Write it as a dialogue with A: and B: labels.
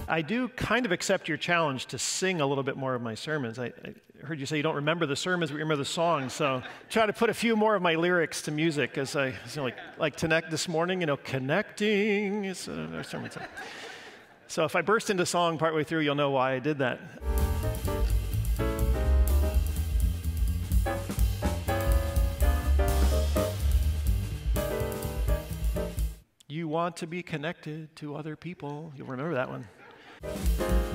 A: I do kind of accept your challenge to sing a little bit more of my sermons. I heard you say you don't remember the sermons, but you remember the songs. So try to put a few more of my lyrics to music as I, like connect this morning, connecting is our sermon. So if I burst into song partway through, you'll know why I did that. You want to be connected to other people. You'll remember that one.